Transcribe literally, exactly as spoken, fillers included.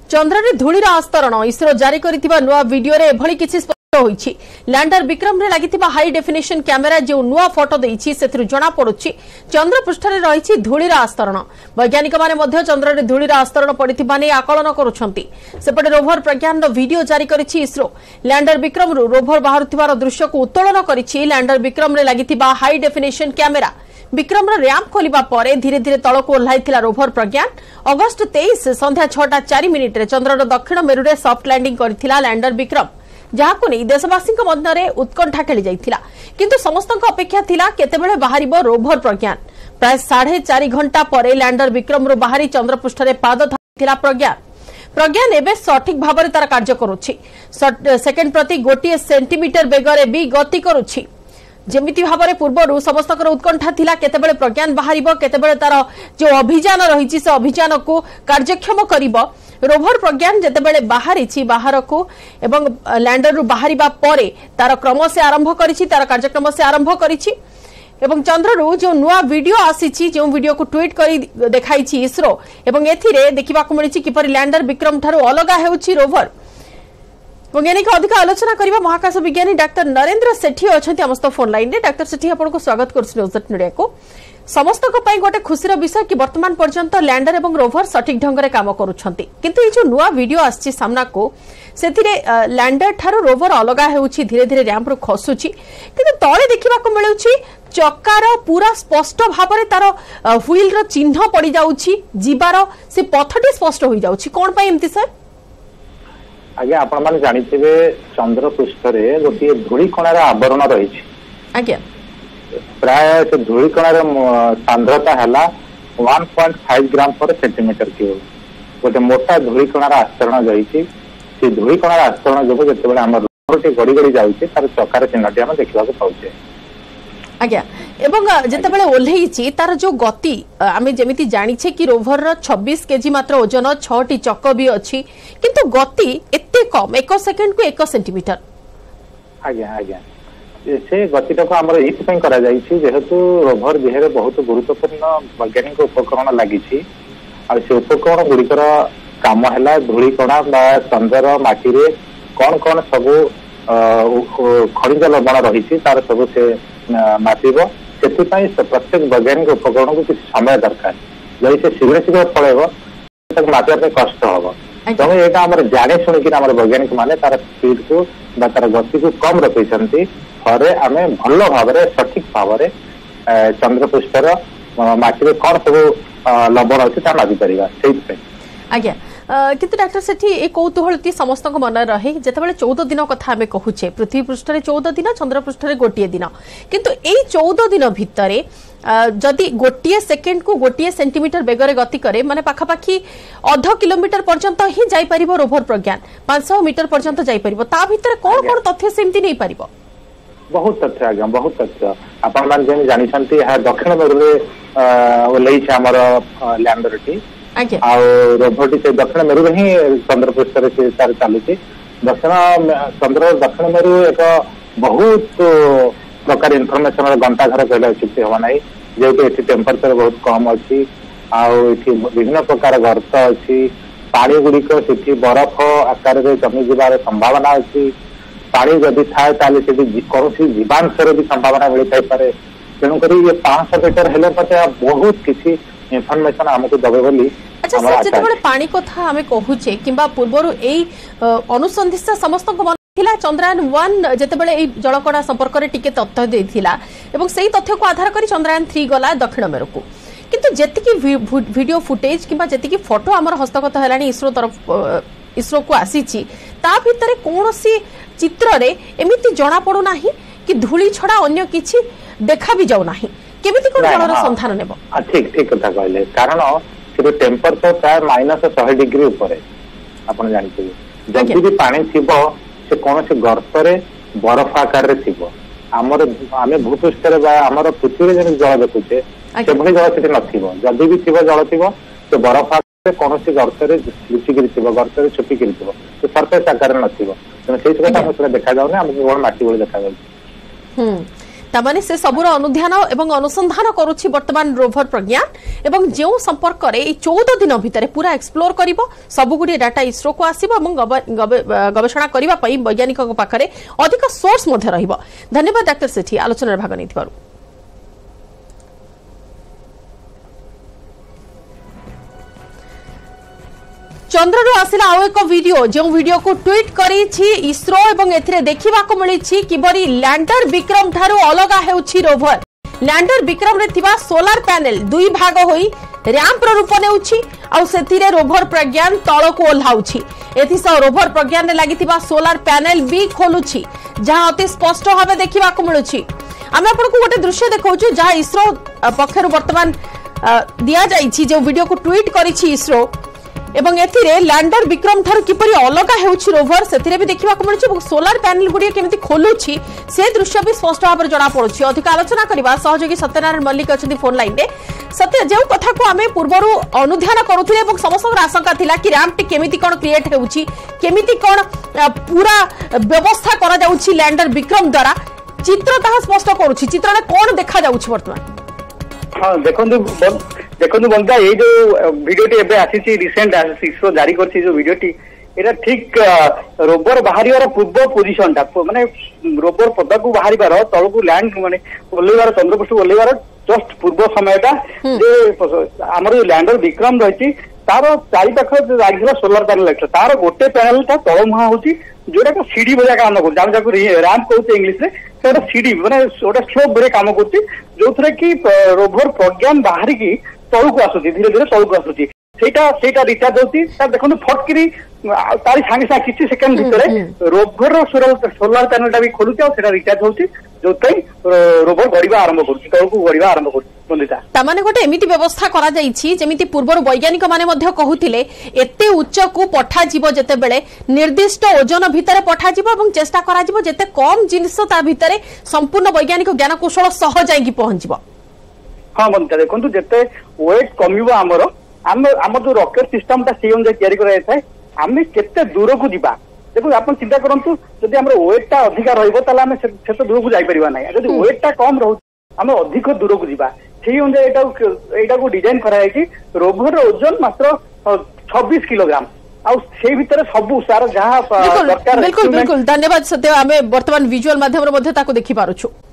चंद्र रे धूलीर आस्तरण इसरो जारी करिथिबा नुआ वीडियो रे एभली किछि स्पष्ट होईछि। लैंडर विक्रम रे लागिथिबा हाई डेफिनेशन कैमेरा जो नुआ फोटो देइछि सेथिरु जणा पडुछि चंद्र पृष्ठ रे रहिछि धूलीर आस्तरण। वैज्ञानिक माने मध्य चंद्र रे धूलीर आस्तरण पडिथिबा नै आकलन करूछंती। सेपटे रोभर प्रज्ञान रो वीडियो जारी करिछि इसरो। लैंडर विक्रम रु रोभर बाहरुथिबार दृश्य को उत्तोलन करिछि लैंडर विक्रम रे लागिथिबा high definition camera. Vikram ramp खोलिबा परे धीरे धीरे तलको ओह्लाइथिला रोभर प्रज्ञान। अगस्त तेईस संध्या छटा चार मिनिट रे चंद्रर दक्षिण मेरु रे सॉफ्ट लैंडिंग करथिला लैंडर विक्रम, जहाको नै देशवासी मध्य रे उत्कंठा खेली जाइथिला। किंतु समस्तक अपेक्षा थिला केतेबेले बाहरिबो रोभर प्रज्ञान। प्राय साढ़े चार घंटा परे लैंडर विक्रम रु बाहरी चंद्रपृष्ठ रे पाद धरिथिला प्रज्ञान। प्रज्ञान एबे सठिक भाव रे तार कार्य करूछि। सेकेंड प्रति गोटे सेंटीमीटर बेगरे भी गति करूछि। जेमिति भाव पूर्व समस्त उत्कंठा थिला केतेबेले प्रज्ञान बाहरिबो, केतेबेले तार जो अभियान रहिछि से अभियान को कार्यक्षम करिबो। रोभर प्रज्ञान जेतेबेले बाहरिछि बाहर को एवं लैंडर रु बाहरिबा परे तार क्रम से आरंभ करिछि, तार कार्यक्रम से आरंभ करिछि एवं चंद्र रु जो नुआ वीडियो आसीछि, जो वीडियो को ट्वीट करी देखाइछि इसरो एवं एथिरे देखिबाकू मिलिछि किपरि लैंडर विक्रम ठारू अलगा हेउछि रोभर। वैज्ञानिक अधिक आलोचना करबा महाकाश विज्ञानी डाक्टर नरेंद्र सेठी अछंती हमस्त फोन लाइन रे। डाक्टर सेठी आपनको स्वागत करछि न्यूज मीडिया को। समस्त को पई गोटे खुशीर विषय कि वर्तमान पर्यंत लैंडर एवं रोभर सठिक ढंग रे काम करूछंती, किंतु ए जो नुआ वीडियो आछि सामना को सेथिरे लैंडर ठारू रोभर अलगा हेउछि, धीरे धीरे रैंप रु खसुछि, किंतु तळे देखिबाकू मिलुछि चक्कार पूरा स्पष्ट भाव रे तार व्हील रो चिन्ह पड़ी जाउछि, जीवार से पथटी स्पष्ट होई जाउछि। कोन पई एम्ति सर? आज्ञा आपण माने जानिथिबे चंद्र पृष्ठ रे गोटे धूलिकणार आवरण रही। आज्ञा प्राय से धूलिकणार सांद्रता हला एक पॉइंट पाँच ग्राम पर सेंटीमीटर क्यूब। गोटे मोटा धूलिकणार आस्तरण रही। से धूलिकणार आस्तरण जो जेतेबेले हमर रोटी गड़ी गड़ी जाउछि तार चक्कार चिन्हटी हम देखिबा को पाउछे। आज्ञा एवं जेतेबेले ओल्हेइछि तार जो गति आमे जेमिति जानिछे कि रोभर रो छब्बीस केजी मात्र ओजन, छह टी चक्क भी अछि, किंतु गति एते कम एक सेकंड को एक सेंटीमीटर। आज्ञा आज्ञा से गतिटा को हमर एथि पई करा जाइछि जेहेतु रोभर देहरे बहुत गुरुत्वपूर्ण वैज्ञानिक उपकरण लागिछि आ से उपकरण गुड़िकर काम हैला धूलिकणा बा चंद्र माटी रे कोन कोन सब खनिज लवण रही तार सब से मापिब। से प्रत्येक वैज्ञानिक उपकरण को किसी समय दरकार, जदि से शीघ्र शीघ्र पड़ेब मापे कष्ट हम। तेणु यहाँ आम जाने शुणिक वैज्ञानिक माने तार स्पीड को तार गति को कम रखी थे आम भल भाव सठिक भाव चंद्रपृष्ठर माटी कौन सब लवण अच्छी मापी पार। आज्ञा किंतु डॉक्टर सेठी ए कौतूहलती समस्त मन रहे जेतेबेले चौदह दिन कथा आमे कहूचे, पृथ्वी पृष्ठ रे चौदह दिन, चंद्र पृष्ठ रे गोटिए दिन, किंतु एई चौदह दिन भितरे जदि गोटिए सेकेंड को गोटिए सेंटीमीटर बेगरे गति करे माने पाखापाखी अध किलोमीटर पर्यंत ही जाई परिबो रोभर प्रज्ञान, पाँच सौ मीटर पर्यंत जाई परिबो। ता भितरे कोन कोन तथ्य सेमति नै परिबो? बहुत तथ्य आज्ञा, बहुत तथ्य आपण मान जेन जानि छंती हा दक्षिण मेरु रे ओलै छ हमर लैंडरटी आ रोभरटी से दक्षिण मेरु ही चंद्र पृष्ठ से तार चलुची। दक्षिण चंद्र दक्षिण मेरु एक बहुत प्रकार इनफॉरमेशन घंटा घर कहले उचित हम ना, जेहेतु ये टेम्परेचर बहुत कम अच्छी विभिन्न प्रकार गर्त अच्छी, पानी गुड़िक से बरफ आकार जमी जबार संभावना अच्छी। पानी जदि थाए कौन जीवांशर भी संभावना मिल पाए। तेणुक ये पांच सौ मीटर हेले बहुत किसी इनफॉरमेशन हमको दबे बोली। अच्छा सर, जेतेबेले पानी कथा हमें कहूचे किंबा पूर्वरु एई अनुसंधित समस्त को थिला चंद्रयान वन जेतेबेले एई जलकणा संपर्क रे टिके तथ्य देथिला एवं सेही तथ्य को आधार करी चंद्रयान तीन गला दक्षिण मेरु को, किंतु जेतिकी वीडियो फुटेज किंबा जेतिकी फोटो हमर हस्तगत हेलानी इसरो तरफ इसरो को आसीची ता भितरे कोनोसी चित्र रे एमिति जणा पडो नाही कि धूली छडा अन्य किछि देखा भी जाउ नाही। केमिति कोन जलर संधान नेबो? ठीक ठीक कथा कहले, कारण से टेम्परेचर प्राय माइनस सौ डिग्री ऊपर आपन जानिथे। जदि भी पानी थिबो से कौन से गर्त रे बरफ आकार रे थिबो। हमर आमे भूपृष्ठ रे बा हमर पृथ्वी रे जल देखुचे से भली जल सेठी नथिबो। जदि भी थिबो जल थिबो तो बरफ आकार कौन से गर्त रे लुचि गिरि थिबो, गर्त रे छुपी गिरि थिबो, तो सरफेस आकार रे नथिबो। तेन सेही कथा हम देखा जाउने, हमको कोन माटी बोली देखा जाउ। हम तामाने से सबुर अनुध्यान एवं अनुसंधान करुछि वर्तमान रोभर प्रज्ञान एवं जो संपर्क रे चौदह दिन भितर पूरा एक्सप्लोर करिवो सबुगुडी डाटा इसरो को आसीबो एवं गवेषणा करिबा पई वैज्ञानिक पाखरे अधिक सोर्स मध्ये रहिबो। धन्यवाद डॉक्टर सेठी आलोचना भाग नेथिबारु। चंद्ररू आसिला आउ एक वीडियो जो वीडियो को ट्वीट करी इसरो एवं एथिरे देखिबा को मिली किबरी लैंडर विक्रम ठारू अलग हेउछि रोभर। लैंडर विक्रम रे थिबा सोलार पैनल दुई भाग होई रैंप रूप नेउछि आउ सेथिरे रोभर प्रज्ञान तळ को ओल्हाउछि। एथि स रोभर प्रज्ञान रे लागिथिबा सोलार पैनल भी खोलुछि जहां अति स्पष्ट भाबे देखिबा को मिलुछि। आमे आपन को गोटे दृश्य देखौछु जहां इसरो पक्षरु वर्तमान दिया जाइछि जो वीडियो को ट्वीट करिछि इसरो एवं एथिरे लैंडर विक्रम ठारू किपरि अलग हेउछि रोभर सेथिरे भी देखिबा को मिलुछि सोलार पैनल गुडी केमिति खोलुछि से दृश्य भी स्पष्ट भाव जणा पड़ुछि। अधिक आलोचना करबा सहयोगी सत्यनारायण मल्लिक अछंती फोन लाइन रे। सत्य जो कथा को आमे पूर्वरु अनुध्यान करूथिले एवं समस्त आशंका थिला कि रैंप टी केमिति कोन क्रिएट हेउछि केमिति कोन पूरा व्यवस्था करा जाउछि लैंडर विक्रम द्वारा चित्र ताहा स्पष्ट करूछि। चित्र रे कोन देखा जाउछि वर्तमान? हाँ देखो देखो बंदा ये जो वीडियोटी एबे आसी रिसेंट इसरो जारी करछि जो वीडियोटी एटा ठीक रोवर बाहरिवार पूर्व पोजिशन टा माने रोवर पदा को बाहरिवार तळ को लैंड माने ओलेवार चंद्रपृष्ठ ओलेवार जस्ट पूर्व समयटा जे हमर जो लैंडर विक्रम रहिछि तार चारि पाख लागिला सोलार पैनल लागला तार गोटे पैनल ता तळ मुहा होछि जोटा का सीडी भलिया काम कर जाम जाको रैंप कहते इंग्लिश रे सेटा सीडी माने ओटा स्लोप भरे काम करछि जो थरे कि रोवर प्रज्ञान बाहरी की तळु को आसुछि धीरे धीरे तळु को आसुछि सेटा सेटा रिचार्ज होछि ता देखनु फटकिरी तारी संगे संगे किछि सेकंड भितरे रोवर रो सोलार पैनल टा भी खोलुछि और सेटा रिचार्ज होछि जो तई रोवर गड़िबा आरंभ करूछि तळु को गड़िबा आरंभ करूछि बंदिता तामाने गोटे एमिति व्यवस्था करा जाइछि जेमिति पूर्वर वैज्ञानिक माने मध्ये कहुथिले एते उच्च को पठा जीवो जते बेले निर्दिष्ट ओजन भितरे पठा जीवो एवं चेष्टा करा जीवो जते कम जिनिस ता भितरे संपूर्ण वैज्ञानिक ज्ञान कौशल सह जाईकी पहुंचीबो। हां बंदिता देखंतु जते वेट कमिबो हमरो हम हमर जो रॉकेट सिस्टम ता सेम जे तयारी करा जाय आमे केते दूर को दिबा देखो आपण चिंता करंतु जदि हमर वेट ता अधिक रहइबो ताला हमें सेते दूर को जाई परिबा नै जदि वेट ता कम रहउ हमें अधिक दूर को दिबा সেই অনুযায়ী এটা এইটাକୁ ডিজাইন করা হয়েছে রোভর ওজন মাত্র छब्बीस কিলোগ্রাম ଆଉ সেই ভিতরে ସବୁ ସାର ଯାହା ଦରକାର। बिल्कुल बिल्कुल धन्यवाद सत्य आमे वर्तमान विजुअल माध्यम रे मध्ये ताको देखि पारुछु।